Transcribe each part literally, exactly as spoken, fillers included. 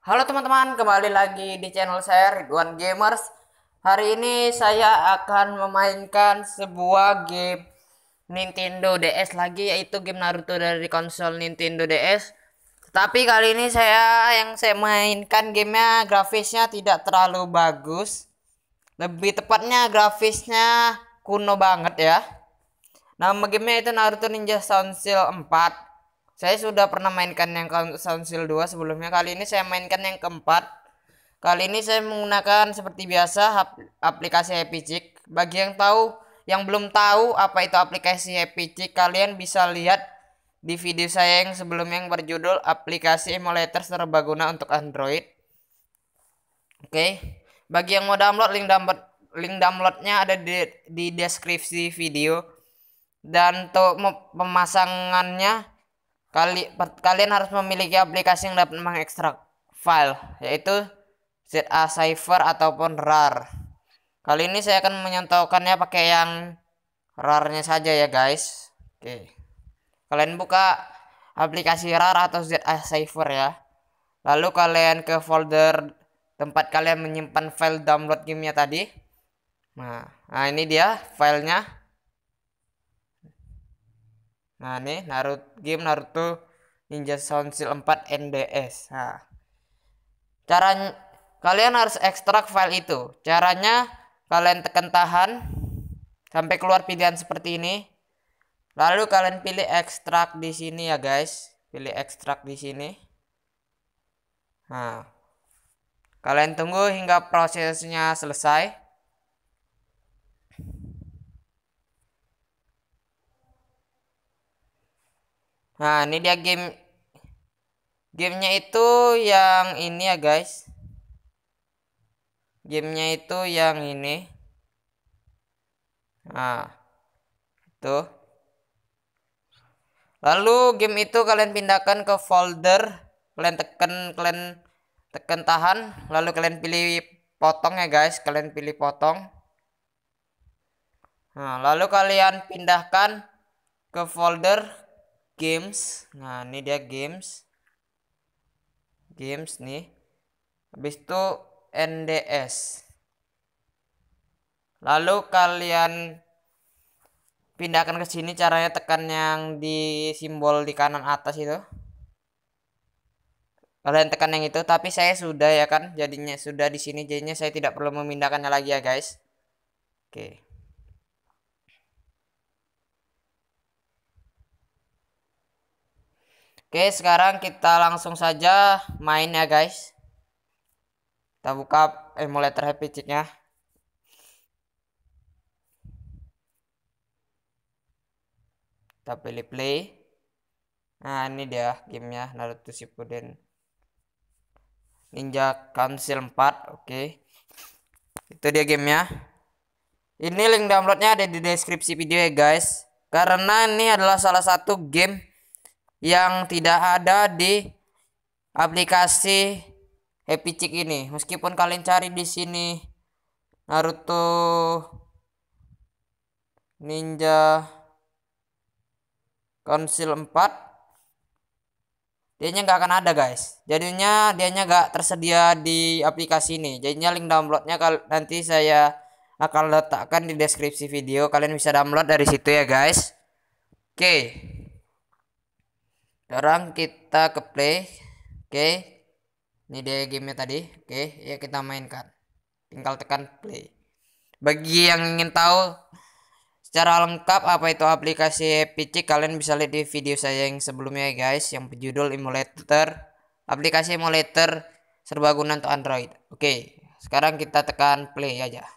Halo teman-teman, kembali lagi di channel saya Ridwan Gamers. Hari ini saya akan memainkan sebuah game Nintendo D S lagi, yaitu game Naruto dari konsol Nintendo D S. Tapi kali ini saya yang saya mainkan gamenya grafisnya tidak terlalu bagus. Lebih tepatnya grafisnya kuno banget ya. Nama gamenya itu Naruto Ninja Soundshell empat. Saya sudah pernah mainkan yang Soundshell dua sebelumnya. Kali ini saya mainkan yang keempat. Kali ini saya menggunakan seperti biasa aplikasi Happy Chick. Bagi yang tahu, yang belum tahu apa itu aplikasi Happy Chick, kalian bisa lihat di video saya yang sebelumnya yang berjudul aplikasi emulator serbaguna untuk Android. Oke, bagi yang mau download, link download link downloadnya ada di, di deskripsi video. Dan untuk pemasangannya, kali kalian harus memiliki aplikasi yang dapat mengekstrak file, yaitu Z A Cipher ataupun RAR. Kali ini saya akan menyontohkannya pakai yang RAR-nya saja ya guys. Oke, kalian buka aplikasi RAR atau Z A Cipher ya. Lalu kalian ke folder tempat kalian menyimpan file download gamenya tadi. Nah, nah ini dia filenya. Nah, ini Naruto game Naruto Ninja Soundshell empat N D S. Nah, caranya kalian harus ekstrak file itu. Caranya kalian tekan tahan sampai keluar pilihan seperti ini. Lalu kalian pilih ekstrak di sini ya, guys. Pilih ekstrak di sini. Nah, kalian tunggu hingga prosesnya selesai. Nah, ini dia game gamenya itu yang ini ya guys. Gamenya itu yang ini. Nah, itu. Lalu game itu kalian pindahkan ke folder. Kalian tekan kalian tekan tahan. Lalu kalian pilih potong ya guys. Kalian pilih potong. Nah, lalu kalian pindahkan ke folder games. Nah, ini dia games. Games nih. Habis itu N D S. Lalu kalian pindahkan ke sini, caranya tekan yang di simbol di kanan atas itu. Kalian tekan yang itu, tapi saya sudah ya kan, jadinya sudah di sini, jadinya saya tidak perlu memindahkannya lagi ya guys. Oke. Oke, sekarang kita langsung saja main ya guys. Kita buka emulator Happy Chick-nya. Kita pilih play. Nah, ini dia gamenya Naruto Shippuden Ninja Soundshell empat. Oke, itu dia gamenya. Ini link downloadnya ada di deskripsi video ya guys. Karena ini adalah salah satu game yang tidak ada di aplikasi Happy Chick ini. Meskipun kalian cari di sini Naruto Ninja Soundshell empat, dianya nggak akan ada guys. Jadinya dianya nggak tersedia di aplikasi ini. Jadinya link downloadnya nanti saya akan letakkan di deskripsi video. Kalian bisa download dari situ ya guys. Oke, sekarang kita ke play. Oke, ini dia gamenya tadi. Oke, ya kita mainkan. Tinggal tekan play. Bagi yang ingin tahu secara lengkap apa itu aplikasi Happy Chick, kalian bisa lihat di video saya yang sebelumnya ya guys, yang berjudul emulator, aplikasi emulator serbaguna untuk Android. Oke, sekarang kita tekan play aja.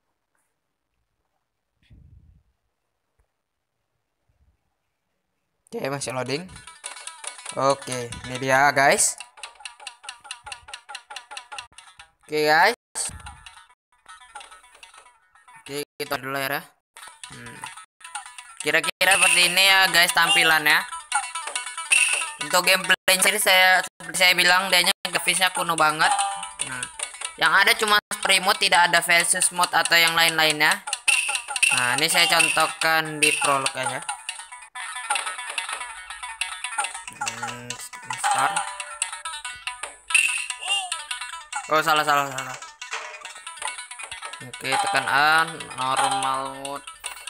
Oke, masih loading. Oke, ini dia guys. Oke guys. Oke, kita dulu ya. Hmm. Kira-kira seperti ini ya guys tampilannya. Untuk gameplay sendiri saya seperti saya bilang, dia grafisnya kuno banget. Nah, yang ada cuma story mode, tidak ada versus mode atau yang lain-lainnya. Nah, ini saya contohkan di prolog aja. Hmm, start. Oh, salah salah salah. Oke, tekan A, normal mode.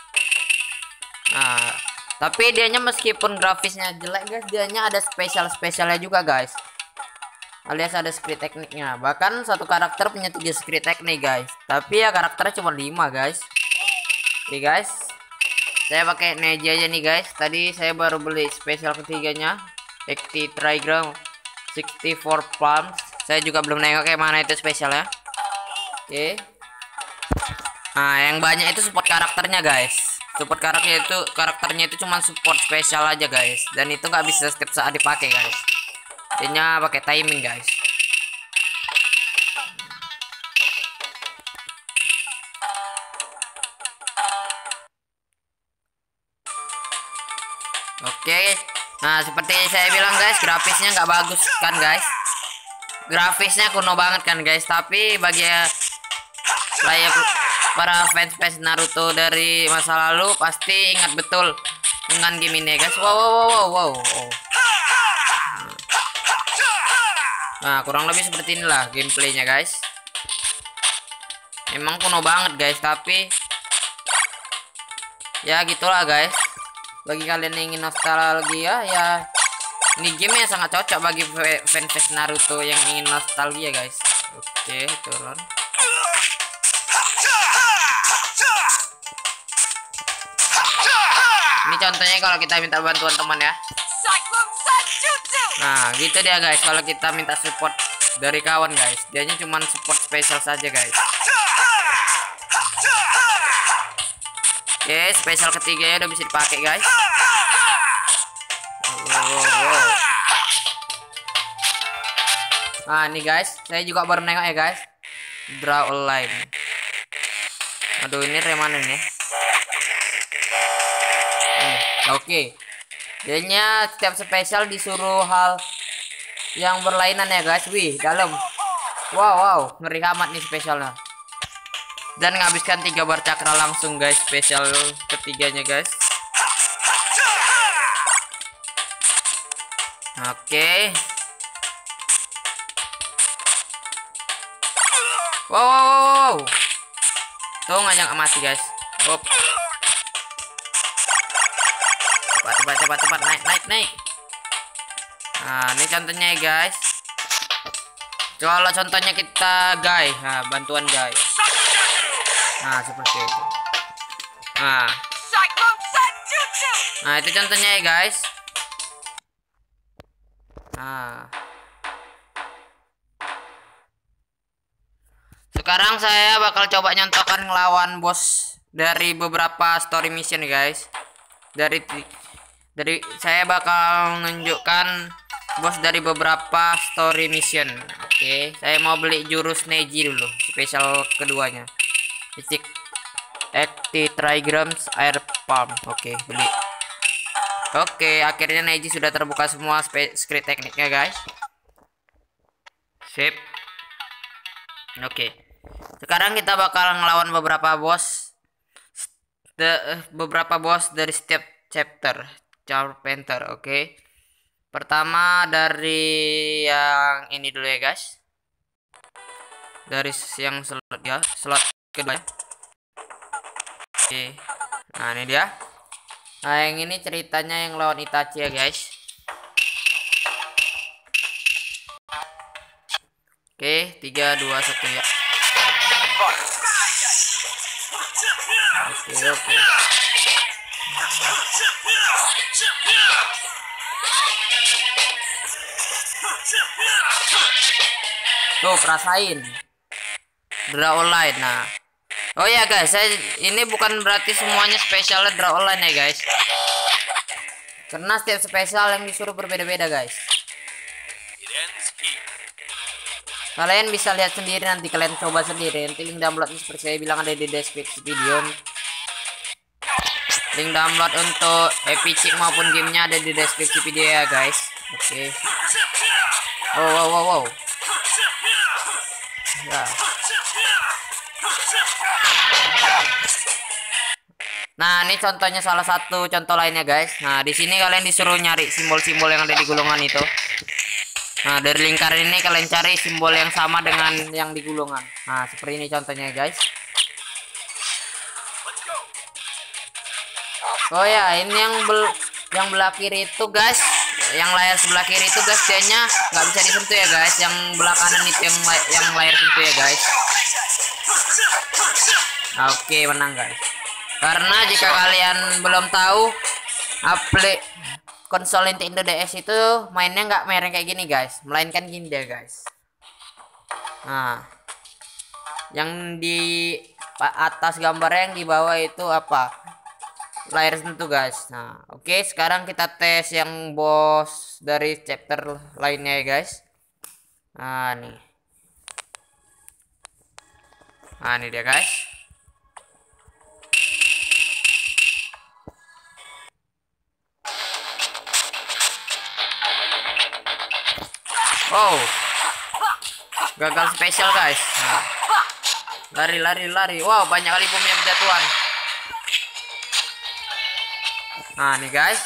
Nah, tapi dianya meskipun grafisnya jelek guys, dianya ada spesial spesialnya juga guys. Alias ada skill tekniknya. Bahkan satu karakter punya tiga skill teknik guys. Tapi ya karakternya cuma lima guys. Oke guys, saya pakai Neji aja nih guys. Tadi saya baru beli spesial ketiganya, Acti Trigram sixty-four Palms. Saya juga belum nengok kayak mana itu spesialnya. Oke. Nah, yang banyak itu support karakternya guys. Support karakternya itu karakternya itu cuma support spesial aja guys. Dan itu nggak bisa setiap saat dipakai guys. Jadinya pakai timing guys. Oke. Nah, seperti saya bilang guys, grafisnya nggak bagus kan guys. Grafisnya kuno banget kan guys. Tapi bagi layak para fans-fans Naruto dari masa lalu pasti ingat betul dengan game ini guys. Wow wow wow wow. wow. Nah, kurang lebih seperti inilah gameplaynya guys. Emang kuno banget guys, tapi ya gitulah guys. Bagi kalian yang ingin nostalgia ya, ini game yang sangat cocok bagi fans-fans Naruto yang ingin nostalgia guys. Oke, turun. Ini contohnya kalau kita minta bantuan teman ya. Nah, gitu dia guys. Kalau kita minta support dari kawan guys, dianya cuma support spesial saja guys. Oke, spesial ketiganya udah bisa dipakai guys. Wow, wow. Nah, ini guys, saya juga baru nengok ya guys. Draw online. Aduh, ini remana nih. Oke, jadinya setiap spesial disuruh hal yang berlainan ya guys. Wih, dalam. Wow, wow, ngeri amat nih spesialnya. Dan menghabiskan tiga bar cakra langsung guys, spesial ketiganya guys. Oke. Wow, wow, wow. Tuh ngajak mati guys. Hop. Cepat, cepat, cepat, cepat, naik, naik, naik. Nah, ini contohnya ya guys. Kalau contohnya kita guys, nah bantuan guys. Nah, seperti itu. Nah, nah itu contohnya ya guys. Nah, sekarang saya bakal coba nyontohkan ngelawan bos dari beberapa story mission guys. Dari dari saya bakal menunjukkan bos dari beberapa story mission. Oke, saya mau beli jurus Neji dulu, spesial keduanya. Fisik Acti Trigrams Air Palm. Oke, beli. Oke, akhirnya Neji sudah terbuka semua script tekniknya guys. Sip. Oke, sekarang kita bakal ngelawan beberapa bos, the, beberapa bos dari setiap chapter Carpenter. Oke, pertama dari yang ini dulu ya guys, dari yang slot ya, slot kedua. Oke, nah ini dia. Nah, yang ini ceritanya yang lawan Itachi ya guys. Oke, tiga dua satu ya. Oke, oke. Tuh, rasain. Draw online. Nah. Oh ya guys, saya ini bukan berarti semuanya spesial draw online ya guys. Karena setiap spesial yang disuruh berbeda-beda guys. Kalian bisa lihat sendiri, nanti kalian coba sendiri. Nanti link downloadnya seperti saya bilang ada di deskripsi video. Link download untuk Epic maupun gamenya ada di deskripsi video ya guys. Oke. Oh wow wow wow. Ya. Nah, ini contohnya salah satu contoh lainnya guys. Nah, di sini kalian disuruh nyari simbol-simbol yang ada di gulungan itu. Nah, dari lingkaran ini kalian cari simbol yang sama dengan yang di gulungan. Nah, seperti ini contohnya, guys. Oh ya, ini yang bel yang belah kiri itu, guys. Yang layar sebelah kiri itu, guys, dianya nggak bisa disentuh ya, guys. Yang belah kanan itu yang yang layar sentuh ya, guys. Oke, menang, guys. Karena jika kalian belum tahu, aplik konsol Nintendo D S itu mainnya nggak mereng kayak gini, guys, melainkan gini deh, guys. Nah, yang di atas gambar yang di bawah itu apa? Layar sentuh, guys. Nah, oke, okay, sekarang kita tes yang boss dari chapter lainnya ya, guys. Nah, nih. Nah, ini dia, guys. Oh, gagal spesial, guys. Nah, lari lari lari. Wow, banyak kali bomnya berjatuhan. Nah, nih, guys.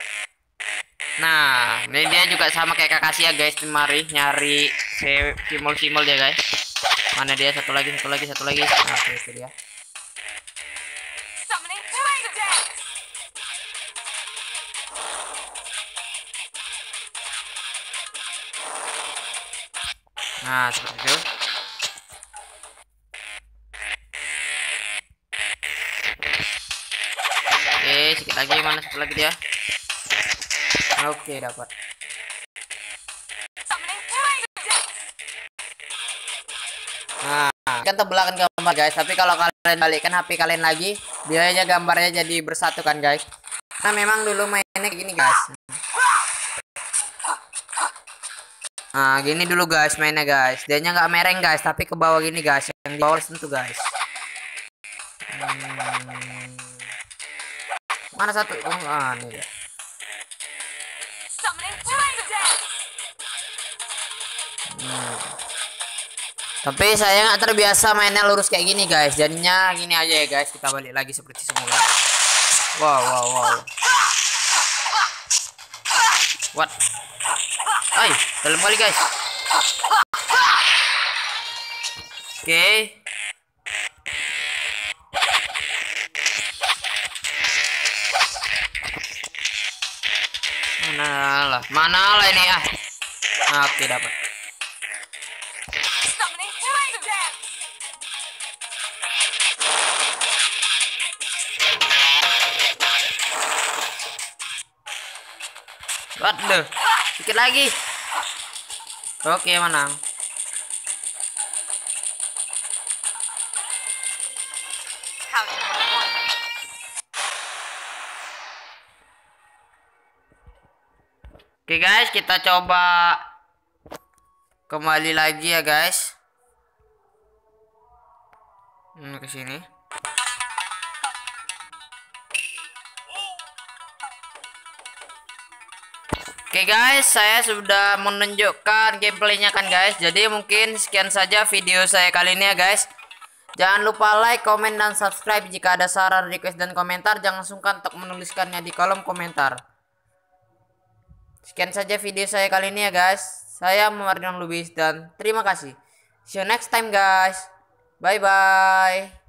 Nah, ini dia juga sama kayak Kakashi ya, guys. Mari nyari simbol-simbol dia, guys. Mana dia? Satu lagi, satu lagi, satu lagi. Nah, oke, itu dia. Nah, seperti itu. Oke, sedikit lagi. Mana satu lagi dia? Oke, dapat. Nah, kan terbelakang gambar, guys. Tapi kalau kalian balikkan H P kalian lagi, biasanya gambarnya jadi bersatu kan, guys. Nah, memang dulu mainnya kayak gini, guys. Nah, gini dulu, guys, mainnya, guys. Dianya nggak mereng, guys, tapi ke bawah gini, guys. Yang di bawah sentuh, guys. Hmm. Mana satu? Oh, ah, ini dia. Hmm. Tapi saya nggak terbiasa mainnya lurus kayak gini, guys. Jadinya gini aja ya, guys. Kita balik lagi seperti semula. Wow, wow, wow. What? Ay, dalam kali, guys. Oke. Okay. Mana lah, mana lah ini ah. Nah, oke, okay, dapat. Waduh, sedikit lagi. Oke, menang. Oke, guys, kita coba kembali lagi ya, guys. Hmm, ke sini. Oke, guys, saya sudah menunjukkan gameplaynya kan, guys. Jadi mungkin sekian saja video saya kali ini ya, guys. Jangan lupa like, komen, dan subscribe. Jika ada saran, request, dan komentar, jangan sungkan untuk menuliskannya di kolom komentar. Sekian saja video saya kali ini ya, guys. Saya Muhammad Lubis dan terima kasih. See you next time, guys. Bye bye.